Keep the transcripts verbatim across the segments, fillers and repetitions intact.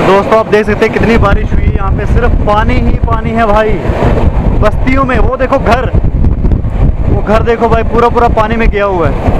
दोस्तों आप देख सकते हैं कितनी बारिश हुई है यहाँ पे, सिर्फ पानी ही पानी है भाई। बस्तियों में वो देखो घर, वो घर देखो भाई, पूरा पूरा पानी में गया हुआ है।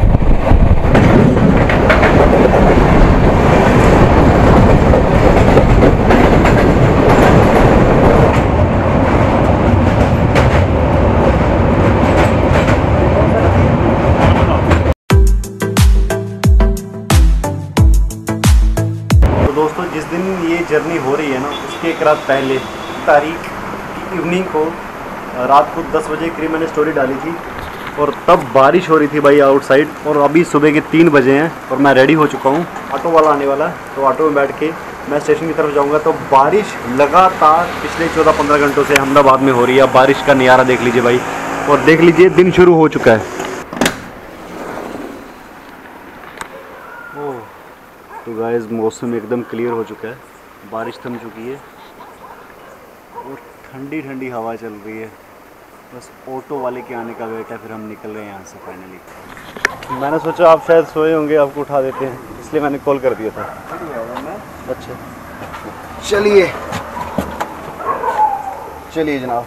दोस्तों जिस दिन ये जर्नी हो रही है ना, उसके एक रात पहले तारीख इवनिंग को, रात को दस बजे करीब मैंने स्टोरी डाली थी और तब बारिश हो रही थी भाई आउटसाइड। और अभी सुबह के तीन बजे हैं और मैं रेडी हो चुका हूँ। ऑटो वाला आने वाला है तो ऑटो में बैठ के मैं स्टेशन की तरफ जाऊँगा। तो बारिश लगातार पिछले चौदह पंद्रह घंटों से अहमदाबाद में हो रही है। बारिश का नज़ारा देख लीजिए भाई, और देख लीजिए दिन शुरू हो चुका है। तो गाइस मौसम एकदम क्लियर हो चुका है, बारिश थम चुकी है और ठंडी ठंडी हवा चल रही है। बस ऑटो वाले के आने का वेट है, फिर हम निकल रहे हैं यहाँ से फाइनली। मैंने सोचा आप शायद सोए होंगे, आपको उठा देते हैं, इसलिए मैंने कॉल कर दिया था। अच्छा चलिए चलिए जनाब।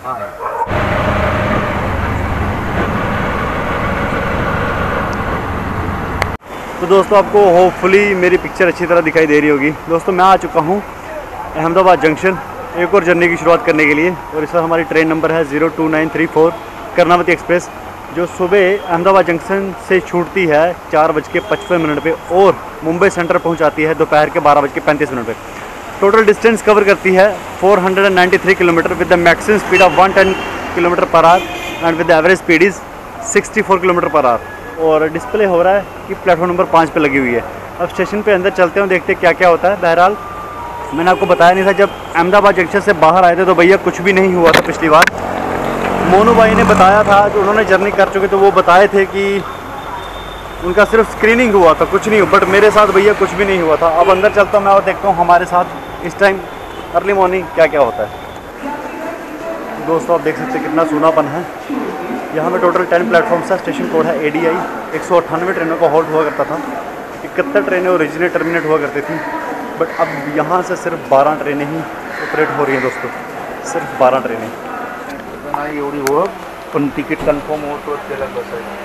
तो दोस्तों आपको होपफुली मेरी पिक्चर अच्छी तरह दिखाई दे रही होगी। दोस्तों मैं आ चुका हूँ अहमदाबाद जंक्शन एक और जर्नी की शुरुआत करने के लिए। और इस वक्त हमारी ट्रेन नंबर है zero two nine three four Karnavati express, जो सुबह अहमदाबाद जंक्शन से छूटती है चार बज के पचपन मिनट पर और मुंबई सेंटर पहुँचाती है दोपहर के बारह बज के पैंतीस मिनट पर। टोटल डिस्टेंस कवर करती है four hundred ninety three kilometre with the maximum speed of one ten kilometre per hour and with the average speed is sixty four kilometre per hour. और डिस्प्ले हो रहा है कि platform number पाँच पे लगी हुई है। अब स्टेशन पे अंदर चलते हैं, देखते हैं क्या क्या होता है। बहरहाल मैंने आपको बताया नहीं था, जब अहमदाबाद जंक्शन से बाहर आए थे तो भैया कुछ भी नहीं हुआ था। पिछली बार मोनू भाई ने बताया था, जो उन्होंने जर्नी कर चुके तो वो बताए थे कि उनका सिर्फ स्क्रीनिंग हुआ था, कुछ नहीं हुआ। बट मेरे साथ भैया कुछ भी नहीं हुआ था। अब अंदर चलता हूँ मैं और देखता हूँ हमारे साथ इस टाइम अर्ली मॉर्निंग क्या क्या होता है। दोस्तों आप देख सकते हैं कितना सूनापन है यहाँ पे। टोटल टेन प्लेटफॉर्म्स है। स्टेशन कोड है ए डी आई। एक सौ अट्ठानवे ट्रेनों का हॉल्ट हुआ करता था। इकहत्तर ट्रेनें ओरिजिनल टर्मिनेट हुआ करती थी, बट अब यहाँ से सिर्फ बारह ट्रेनें ही ऑपरेट हो रही हैं दोस्तों, सिर्फ बारह ट्रेनें। एवढी हो पण तिकीट कन्फर्म हो तो त्याला बसायचं।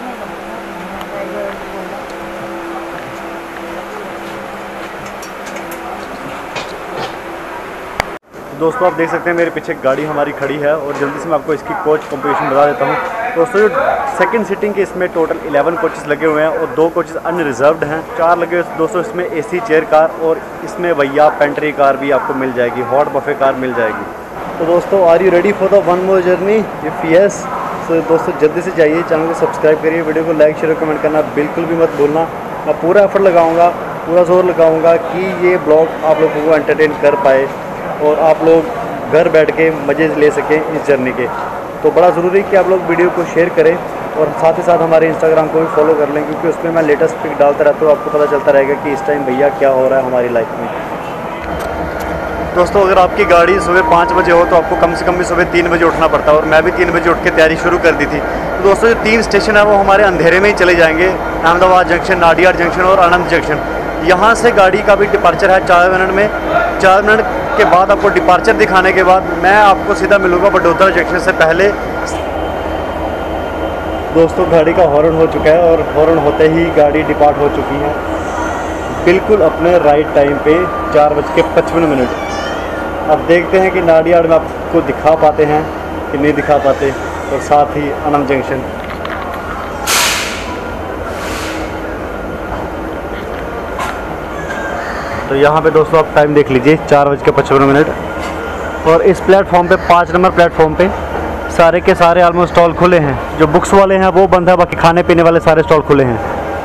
दोस्तों आप देख सकते हैं मेरे पीछे गाड़ी हमारी खड़ी है और जल्दी से मैं आपको इसकी कोच कंपोजिशन बता देता हूँ। दोस्तों जो सेकंड सीटिंग के इसमें टोटल इलेवन कोचेस लगे हुए हैं और दो कोचेस अनरिजर्व्ड हैं। चार लगे हुए दोस्तों इसमें एसी चेयर कार, और इसमें भैया पेंट्री कार भी आपको मिल जाएगी, हॉट बफे कार मिल जाएगी। तो दोस्तों are you ready for the one more journey? If yes तो दोस्तों जल्दी से जाइए, चैनल को सब्सक्राइब करिए, वीडियो को लाइक शेयर कमेंट करना बिल्कुल भी मत भूलना। मैं पूरा एफर्ट लगाऊँगा, पूरा जोर लगाऊँगा कि ये ब्लॉग आप लोगों को एंटरटेन कर पाए और आप लोग घर बैठ के मज़े ले सकें इस जर्नी के। तो बड़ा ज़रूरी है कि आप लोग वीडियो को शेयर करें और साथ ही साथ हमारे इंस्टाग्राम को भी फॉलो कर लें, क्योंकि उसमें मैं लेटेस्ट पिक डालता रहता हूँ। आपको पता चलता रहेगा कि इस टाइम भैया क्या हो रहा है हमारी लाइफ में। दोस्तों अगर आपकी गाड़ी सुबह पाँच बजे हो तो आपको कम से कम भी सुबह तीन बजे उठना पड़ता है, और मैं भी तीन बजे उठ के तैयारी शुरू कर दी थी। तो दोस्तों जो तीन स्टेशन है वो हमारे अंधेरे में ही चले जाएंगे, अहमदाबाद जंक्शन, नाडियाड जंक्शन और आनंद जंक्शन। यहाँ से गाड़ी का भी डिपार्चर है चार मिनट में। चार मिनट के बाद आपको डिपार्चर दिखाने के बाद मैं आपको सीधा मिलूँगा बडोदरा जंक्शन से पहले। दोस्तों गाड़ी का हॉर्न हो चुका है और हॉर्न होते ही गाड़ी डिपार्ट हो चुकी है बिल्कुल अपने राइट टाइम पे, चार बज के पचपन मिनट। अब देखते हैं कि नाडियाड में आपको दिखा पाते हैं कि नहीं दिखा पाते, और साथ ही आनंद जंक्शन। तो यहाँ पे दोस्तों आप टाइम देख लीजिए, चार बज के पचपन मिनट। और इस प्लेटफॉर्म पे पाँच नंबर प्लेटफॉर्म पे सारे के सारे ऑलमोस्ट स्टॉल खुले हैं। जो बुक्स वाले हैं वो बंद है, बाकी खाने पीने वाले सारे स्टॉल खुले हैं।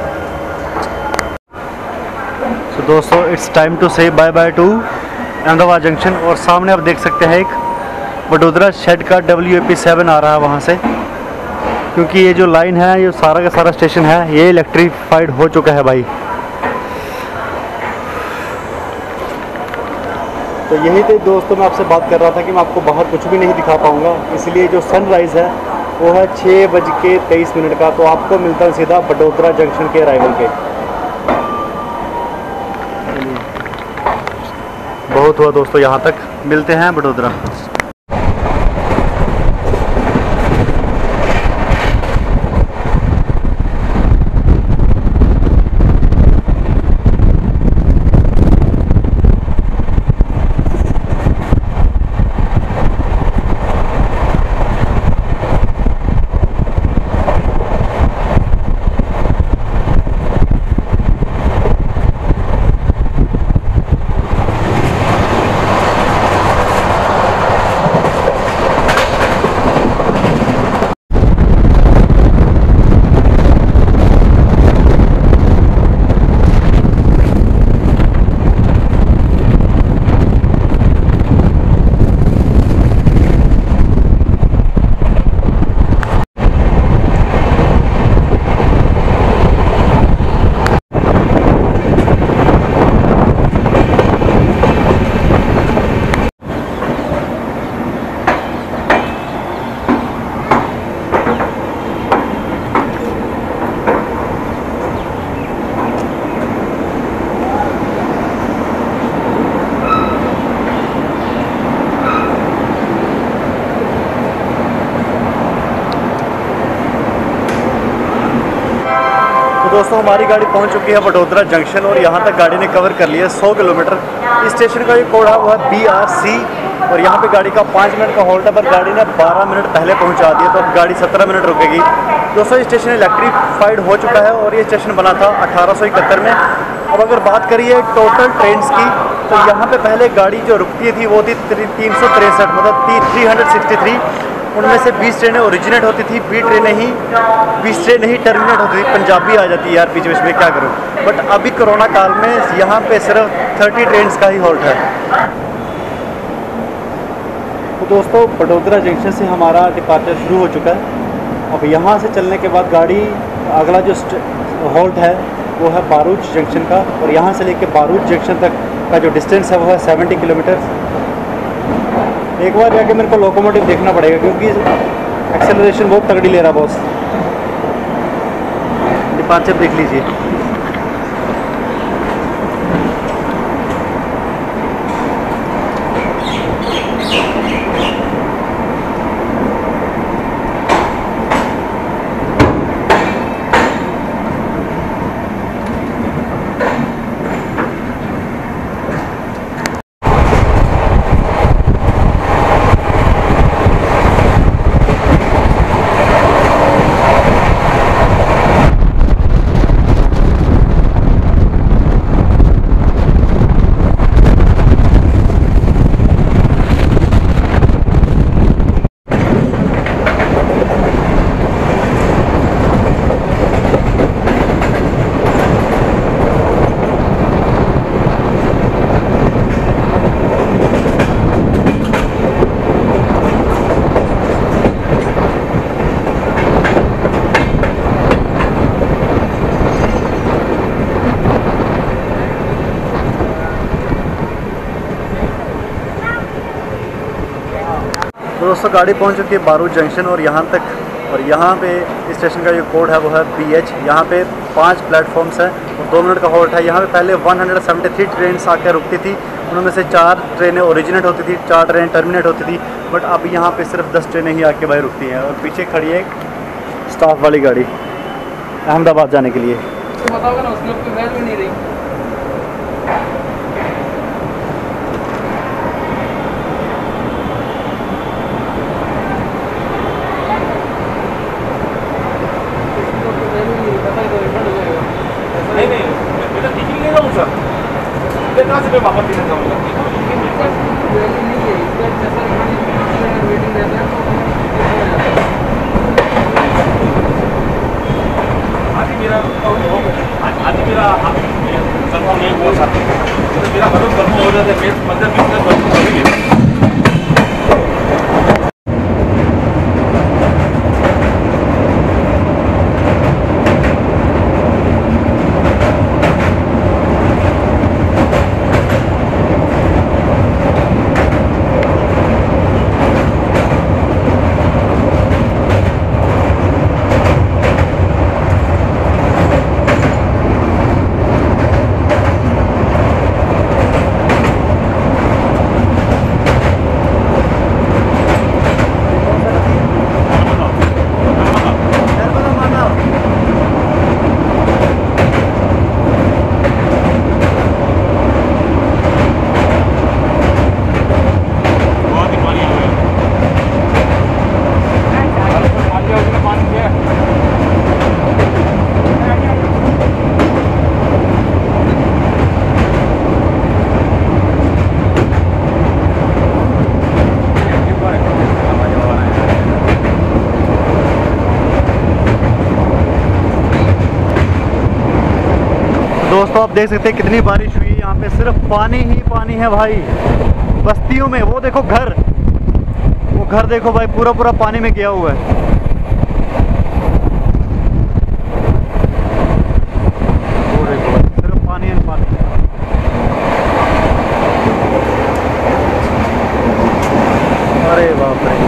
तो दोस्तों it's time to say bye bye to Ahmedabad junction. और सामने आप देख सकते हैं एक वडोदरा शेड का डब्ल्यू ए पी सेवन आ रहा है वहाँ से, क्योंकि ये जो लाइन है, ये सारा का सारा स्टेशन है, ये इलेक्ट्रीफाइड हो चुका है भाई। तो यही थे दोस्तों, मैं आपसे बात कर रहा था कि मैं आपको बाहर कुछ भी नहीं दिखा पाऊँगा, इसलिए जो सनराइज़ है वो है छः बज के तेईस मिनट का। तो आपको मिलता है सीधा बडोदरा जंक्शन के अराइवल पे। बहुत हुआ दोस्तों, यहाँ तक मिलते हैं वडोदरा। दोस्तों हमारी गाड़ी पहुंच चुकी है वडोदरा जंक्शन और यहाँ तक गाड़ी ने कवर कर लिया है सौ किलोमीटर। इस स्टेशन का जो कोड है वो है बी आर सी और यहाँ पे गाड़ी का पाँच मिनट का होल्ड है, पर गाड़ी ने बारह मिनट पहले पहुँचा दिया, तो अब गाड़ी सत्रह मिनट रुकेगी। दोस्तों ये स्टेशन इलेक्ट्रीफाइड हो चुका है और ये स्टेशन बना था अठारह सौ इकहत्तर में। अब अगर बात करिए टोटल ट्रेन की, तो यहाँ पर पहले गाड़ी जो रुकती थी वो थी तीन सौ तिरसठ मतलब थ्री हंड्रेड सिक्सटी थ्री उनमें से बीस ट्रेनें ओरिजिनेट होती थी, बीस ट्रेनें ही बीस ट्रेनें ही टर्मिनेट होती थी। पंजाबी आ जाती है यार बीच बीच में, क्या करूँ। बट अभी कोरोना काल में यहाँ पे सिर्फ तीस ट्रेन का ही हॉल्ट है। तो दोस्तों वडोदरा जंक्शन से हमारा डिपार्चर शुरू हो चुका है। अब यहाँ से चलने के बाद गाड़ी अगला जो हॉल्ट है वो है बारूच जंक्शन का, और यहाँ से लेके बारूच जंक्शन तक का जो डिस्टेंस है वो है सत्तर किलोमीटर। एक बार जाके मेरे को लोकोमोटिव देखना पड़ेगा क्योंकि एक्सेलरेशन बहुत तगड़ी ले रहा बॉस। डिपार्चर देख लीजिए। तो दोस्तों गाड़ी पहुंच चुकी है बारूच जंक्शन और यहाँ तक, और यहाँ पे स्टेशन का जो कोड है वो है बी एच। यहाँ पे पांच प्लेटफॉर्म्स हैं और दो मिनट का हॉल्ट है। यहाँ पे पहले एक सौ तिहत्तर ट्रेन आकर रुकती थी, उनमें से चार ट्रेनें ओरिजिनेट होती थी, चार ट्रेनें टर्मिनेट होती थी। बट अब यहाँ पे सिर्फ दस ट्रेनें ही आके बाहर रुकती हैं और पीछे खड़ी है स्टाफ वाली गाड़ी अहमदाबाद जाने के लिए। तो बताओगे ना उसमें कोई वैल्यू नहीं रही। नहीं नहीं मैं तो टिकट ले रहा हूँ सर, मैं कहाँ से मैं वापस देना चाहूँगा। वैल्यू नहीं है इसका, जैसा वेटिंग रहता है आज मेरा आज मेरा कंफर्म नहीं हो सकता, मेरा मतलब कंफर्म हो जाता है पंद्रह बीस मिनट करेंगे। दोस्तों आप देख सकते हैं कितनी बारिश हुई है यहाँ पे, सिर्फ पानी ही पानी है भाई बस्तियों में। वो देखो घर, वो घर देखो भाई पूरा पूरा पानी में गया हुआ है। वो देखो भाई सिर्फ पानी है पानी। अरे बाप रे,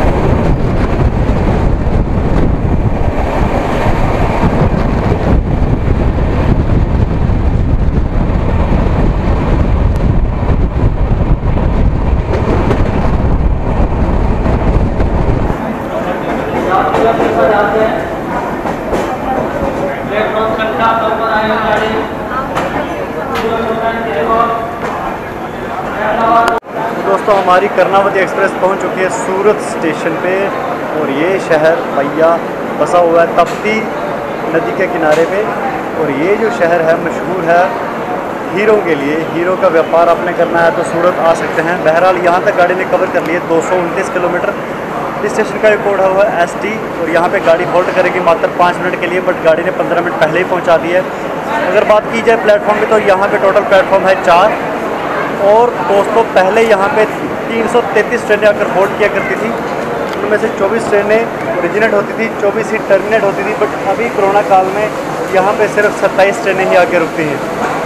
दोस्तों हमारी कर्नावती एक्सप्रेस पहुंच चुकी है सूरत स्टेशन पे और ये शहर भैया बसा हुआ है तप्ती नदी के किनारे पे। और ये जो शहर है मशहूर है हीरो के लिए, हीरो का व्यापार आपने करना है तो सूरत आ सकते हैं। बहरहाल यहाँ तक गाड़ी ने कवर कर ली है दो सौ उनतीस किलोमीटर। इस स्टेशन का एक कोड है हुआ है एस टी और यहाँ पे गाड़ी होल्ड करेगी मात्र पाँच मिनट के लिए, बट गाड़ी ने पंद्रह मिनट पहले ही पहुँचा दी है। अगर बात की जाए प्लेटफॉर्म की तो यहाँ पे टोटल प्लेटफॉर्म है चार। और दोस्तों पहले यहाँ पे तीन सौ तैंतीस ट्रेनें आकर होल्ड किया करती थी, उनमें से चौबीस ट्रेनें ओरिजिनेट होती थी, चौबीस ही टर्मिनेट होती थी। बट अभी कोरोना काल में यहाँ पे सिर्फ सत्ताईस ट्रेनें ही आके रुकती हैं।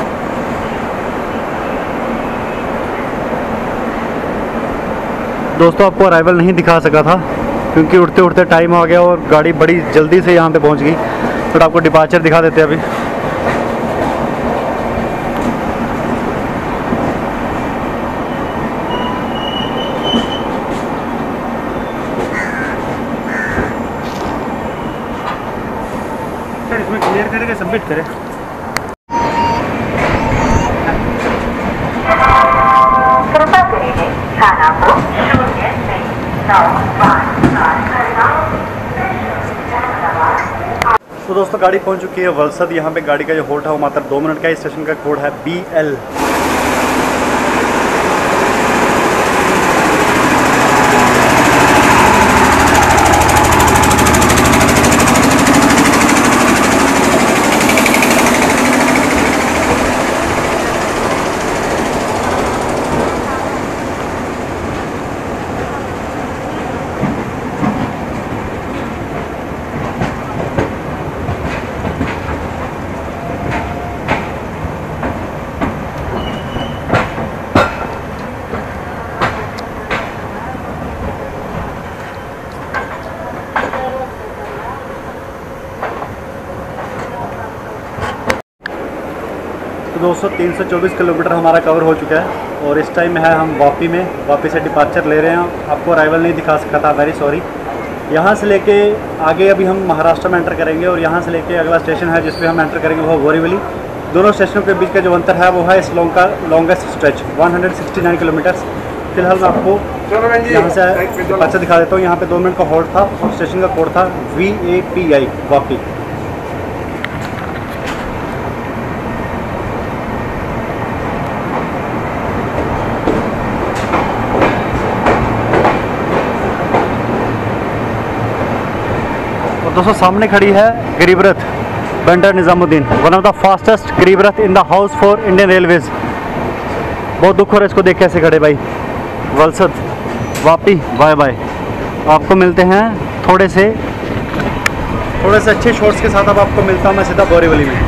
दोस्तों आपको अराइवल नहीं दिखा सका था क्योंकि उड़ते उड़ते टाइम आ गया और गाड़ी बड़ी जल्दी से यहाँ पे पहुँच गई। बट आपको डिपार्चर दिखा देते हैं अभी। इसमें क्लियर करेंगे, सबमिट करें। कृपा करेंगे खाना को शून्य से नौ पाँच तो दोस्तों गाड़ी पहुंच चुकी है वलसद। यहाँ पे गाड़ी का जो होल्ड है वो मात्र दो मिनट का है। स्टेशन का कोड है बी एल। तो दोस्तों तीन सौ चौबीस किलोमीटर हमारा कवर हो चुका है और इस टाइम है हम वापी में। वापी से डिपार्चर ले रहे हैं। आपको अराइवल नहीं दिखा सका था, वेरी सॉरी। यहाँ से लेके आगे अभी हम महाराष्ट्र में एंटर करेंगे और यहाँ से लेके अगला स्टेशन है जिस पे हम एंटर करेंगे वो है बोरीवली। दोनों स्टेशनों के बीच का जो अंतर है वो है इस लॉन्ग का लॉन्गेस्ट स्ट्रेच एक सौ उनहत्तर किलोमीटर्स। फिलहाल मैं आपको यहाँ से डिपार्चर दिखा देता हूँ। यहाँ पे दो मिनट का होल्ड था और स्टेशन का कोड था V A P I Vapi. दोस्तों सामने खड़ी है Garib Rath Bandra Nizamuddin, one of the fastest Garib Rath in the house for Indian railways. बहुत दुख हो रहा है इसको देख कैसे खड़े भाई। Valsad Vapi bye bye. आपको मिलते हैं थोड़े से थोड़े से अच्छे शॉट्स के साथ। अब आपको मिलता हूँ मैं सीधा बोरीवली में।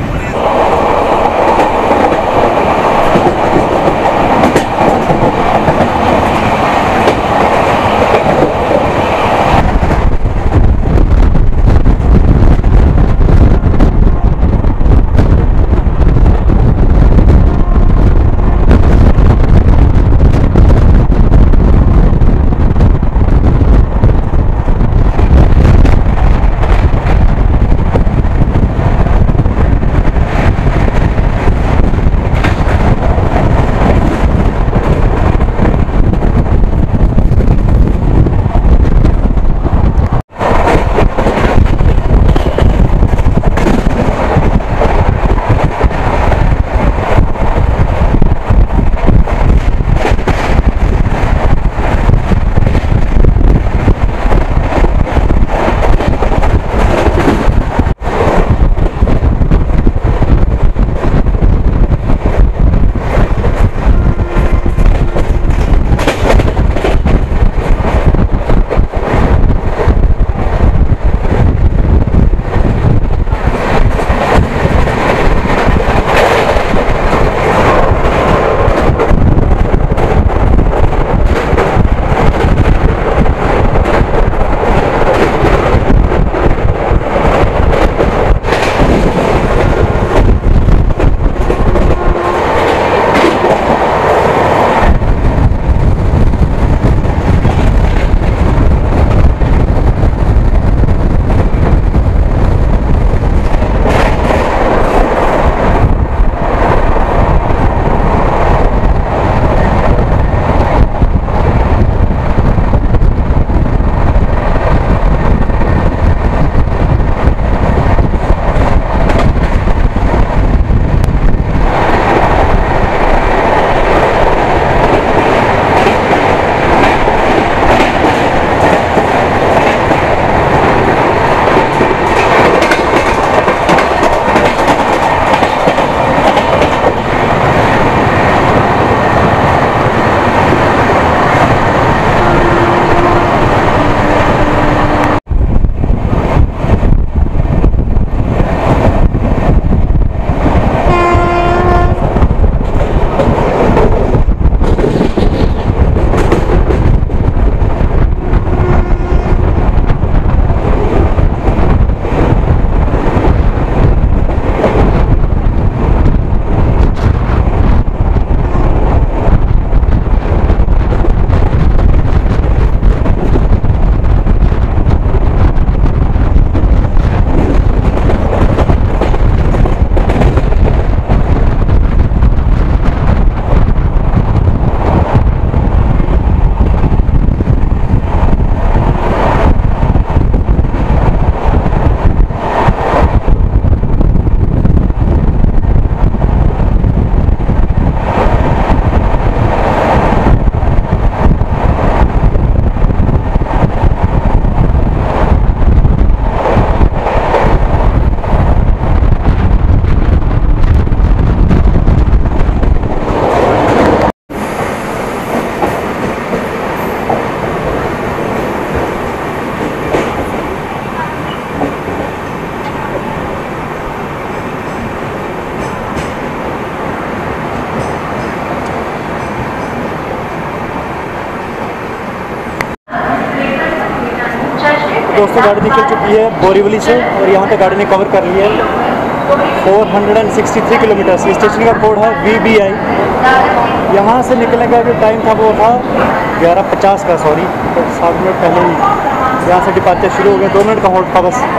दोस्तों गाड़ी निकल चुकी है बोरीवली से और यहाँ पे गाड़ी ने कवर कर लिया है चार सौ तिरसठ किलोमीटर। स्टेशन का कोड है वी बी आई। यहाँ से निकलने का जो टाइम था वो था ग्यारह पचास का, सॉरी तो सात मिनट पहले ही यहाँ से डिपार्चर शुरू हो गया। दो मिनट का होल्ड था बस।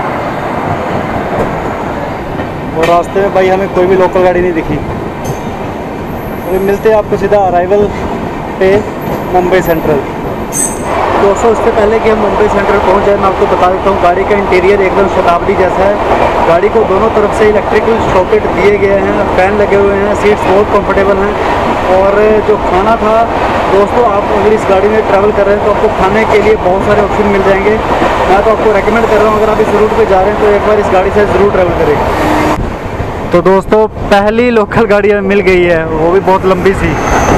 और रास्ते में भाई हमें कोई भी लोकल गाड़ी नहीं दिखी। अभी मिलते हैं आपको सीधा अराइवल पे मुंबई सेंट्रल। दोस्तों उससे पहले कि हम मुंबई सेंट्रल पहुंच जाए मैं आपको बता देता हूँ गाड़ी का इंटीरियर एकदम शताब्दी जैसा है। गाड़ी को दोनों तरफ से इलेक्ट्रिकल सॉकेट दिए गए हैं, फैन लगे हुए हैं, सीट्स बहुत कंफर्टेबल हैं। और जो खाना था दोस्तों, आप अगर इस गाड़ी में ट्रैवल कर रहे हैं तो आपको खाने के लिए बहुत सारे ऑप्शन मिल जाएंगे। मैं तो आपको रेकमेंड कर रहा हूँ अगर आप इस रूट पर जा रहे हैं तो एक बार इस गाड़ी से ज़रूर ट्रैवल करें। तो दोस्तों पहली लोकल गाड़ी हमें मिल गई है, वो भी बहुत लंबी सी।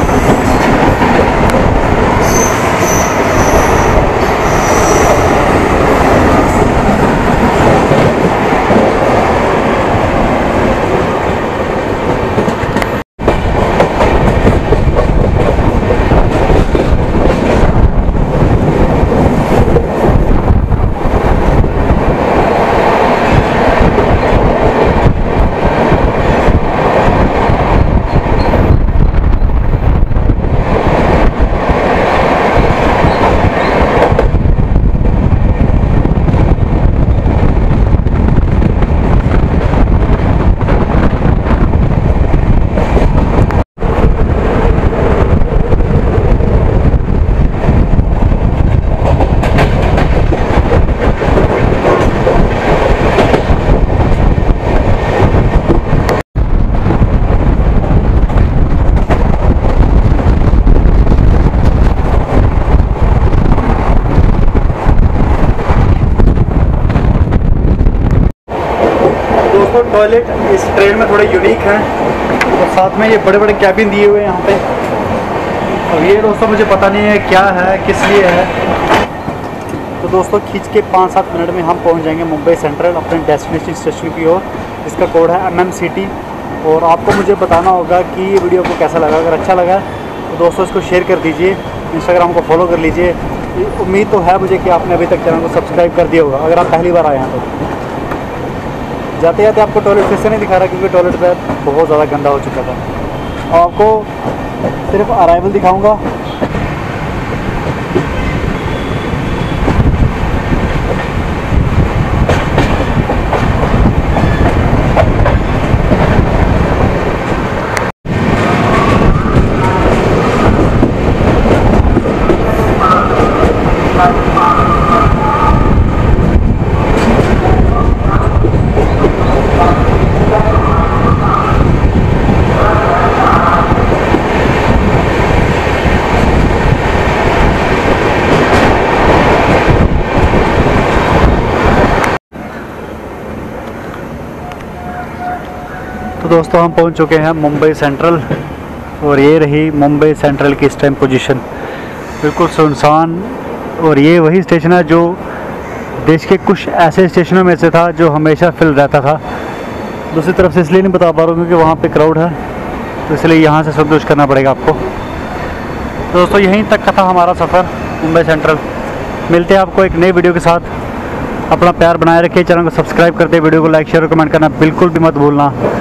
टॉयलेट इस ट्रेन में थोड़े यूनिक हैं और साथ में ये बड़े बड़े कैबिन दिए हुए हैं यहाँ पे। और ये दोस्तों मुझे पता नहीं है क्या है, किस लिए है। तो दोस्तों खींच के पाँच सात मिनट में हम पहुँच जाएंगे मुंबई सेंट्रल अपने डेस्टिनेशन स्टेशन की ओर। इसका कोड है एम एम सी टी। और आपको मुझे बताना होगा कि ये वीडियो को कैसा लगा। अगर अच्छा लगा तो दोस्तों इसको शेयर कर दीजिए, इंस्टाग्राम को फॉलो कर लीजिए। उम्मीद तो है मुझे कि आपने अभी तक चैनल को सब्सक्राइब कर दिया होगा अगर आप पहली बार आए हैं तो। जाते जाते आपको टॉयलेट फिर से नहीं दिखा रहा क्योंकि टॉयलेट पे बहुत ज़्यादा गंदा हो चुका था। और आपको सिर्फ अराइवल दिखाऊंगा। तो दोस्तों हम पहुंच चुके हैं मुंबई सेंट्रल और ये रही मुंबई सेंट्रल की इस टाइम पोजीशन, बिल्कुल सुनसान। और ये वही स्टेशन है जो देश के कुछ ऐसे स्टेशनों में से था जो हमेशा फिल रहता था। दूसरी तरफ से इसलिए नहीं बता पा रहा हूँ क्योंकि वहाँ पे क्राउड है, तो इसलिए यहाँ से संतोष करना पड़ेगा आपको। तो दोस्तों यहीं तक का था हमारा सफ़र मुंबई सेंट्रल। मिलते हैं आपको एक नई वीडियो के साथ। अपना प्यार बनाए रखिए, चैनल को सब्सक्राइब करते, वीडियो को लाइक शेयर और कमेंट करना बिल्कुल भी मत भूलना।